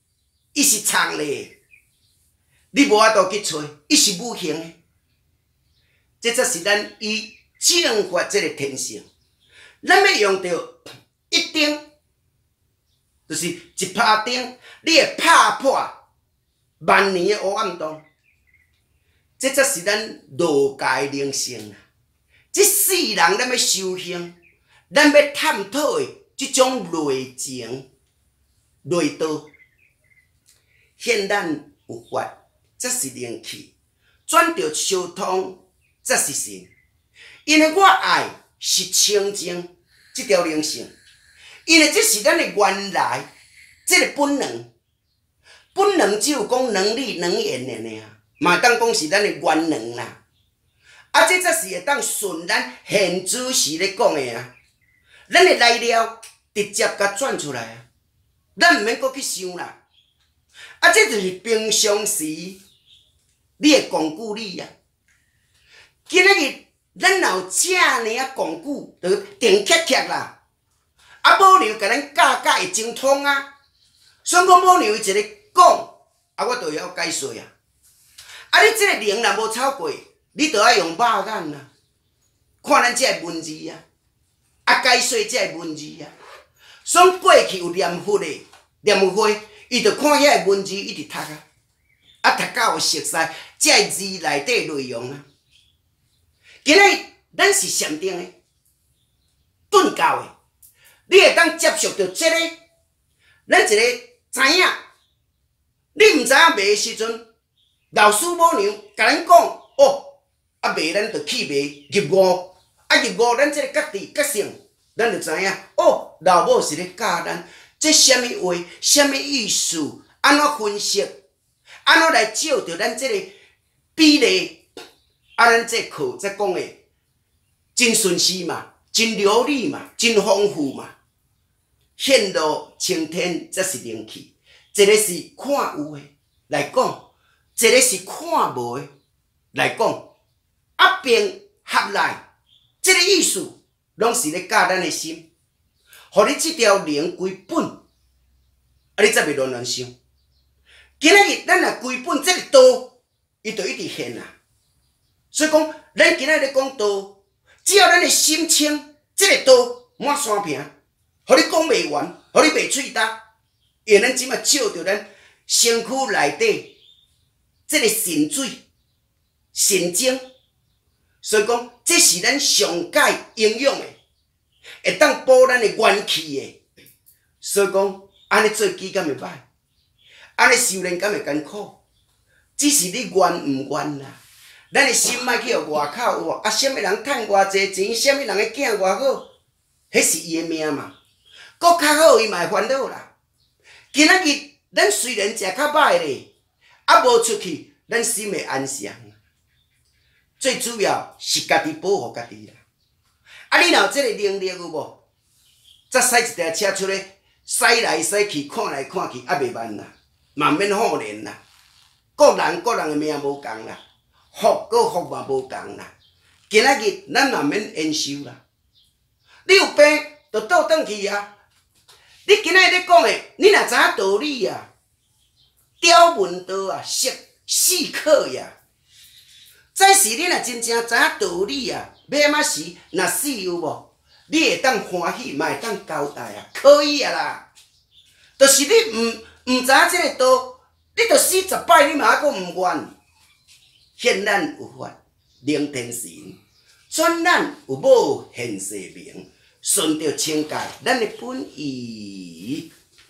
伊是藏咧，你无法度去找，伊是无形的。这才是咱以正法这个天性。咱要用到一定，就是一拍钉，你会拍破万年的黑暗洞。这才是咱道家的灵性啊！这世人咱要修行，咱要探讨的这种内情、内道，现咱有法，则是灵气；转着相通，则是神。因为我爱是清净这条灵性，因为这是咱的原来这个本能，本能只有讲能力能言的尔。嘛当讲是咱的原能啦，啊，这才是会当顺咱现主时咧讲的啊。咱的来了直接甲转出来啊，咱毋免搁去想啦。啊，这就是平常时你的工具理啊。今仔日咱若有遮尔啊工具，就定恰恰啦。啊，无聊甲咱教会精通啊。所以讲无聊伊一个讲，啊，我就会晓解说啊。啊！你即个灵若无超过，你就要用肉眼啦，看咱即个文字啊，啊解说即个文字啊。所以过去有念佛的念佛，伊就看遐个文字一直读啊，啊读到有熟悉即个字内底内容啊。今仔咱是禅定的、顿教的，你会当接受到即个，咱一个知影，你毋知影卖的时阵。老师母娘甲咱讲，哦，啊卖咱就去卖入伍，啊入伍咱即个觉知觉性，咱就知影，哦，老母是咧教咱，这什么话，什么意思，安怎分析，安怎来照着咱即个比例，啊咱这课则讲的真顺序嘛，真流利嘛，真丰富嘛，显露青天则是灵气，一个是看有的来讲。一个是看无的来讲，啊并合来，即个意思拢是咧教咱的心，互你即条灵归本，啊你则袂乱乱想。今仔日咱若归本，即个道伊就一直现啊。所以讲，咱今仔日咧讲道，只要咱的心清，即个道满山平，互你讲袂完，互你袂喙答，因为咱即马照着咱身躯内底。这个神水、神精，所以讲这是咱上界应用的，会当补咱的元气的。所以讲，安尼做基敢会歹，安尼修炼敢会艰苦，只是你愿毋愿啦。咱的心莫去互外口哇，啊，什么人趁偌济钱，什么人的囝偌好，迄是伊的命嘛。搁较好伊嘛会烦恼啦。今仔日咱虽然食较歹咧。啊，无出去，咱心会安详。最主要是家己保护家己啦。啊，你若有即个能力有无？则驶一台车出来，驶来驶去，看来看去，啊袂慢啦，嘛免可怜啦。各人的命无共啦，福福嘛无共啦。今仔日咱嘛免延寿啦。你有病就倒转去啊！你今仔日咧讲的，你若知影道理啊？刁文道啊，细刻呀！再是你若真正知影道理啊，要么时若死有无？你会当欢喜，嘛会当交代啊，可以啊啦。就是你毋知影即个道，你着死10摆，你嘛还佫毋愿。现咱有法灵天神，转咱有某现世名，顺着清界，咱的本意。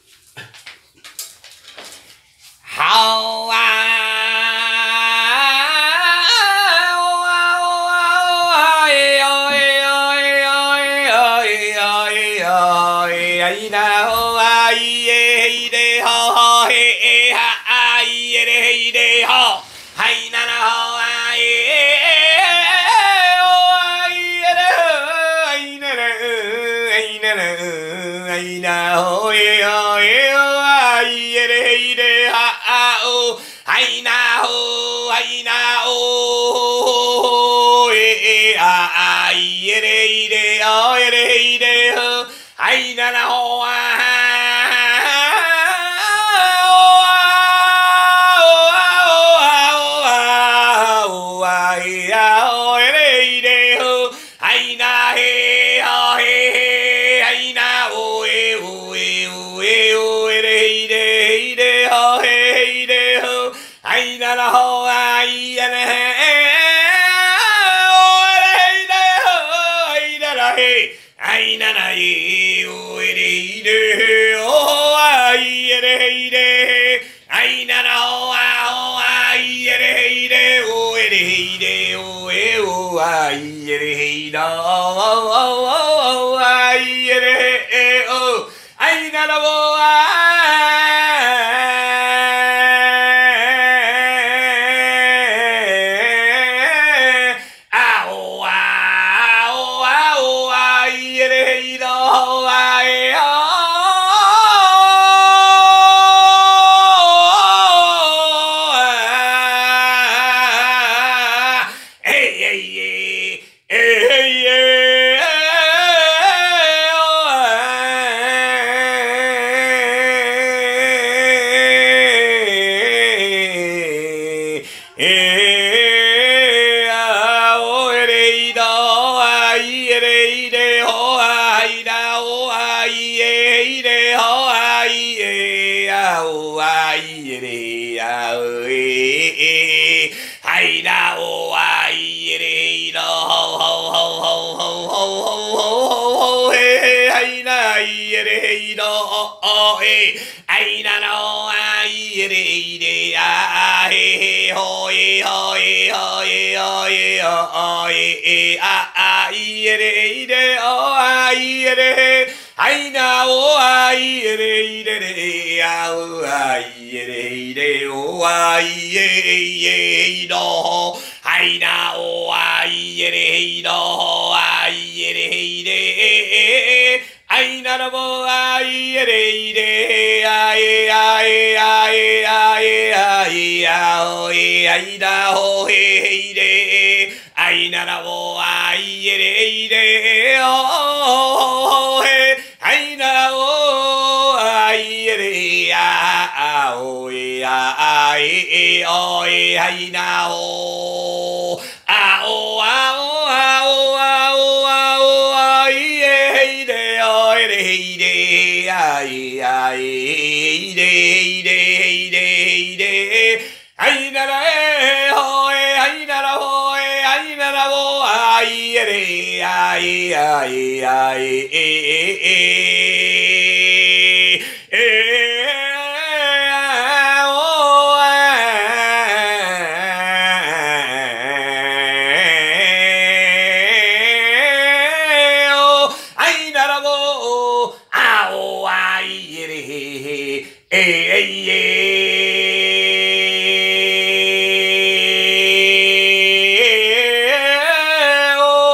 好啊！ ai o ere ire o ai ere ire ai na na o ai ere ire o ere ire o e o ai ere ire o ai ere e o ai na na o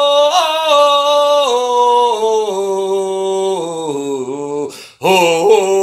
oh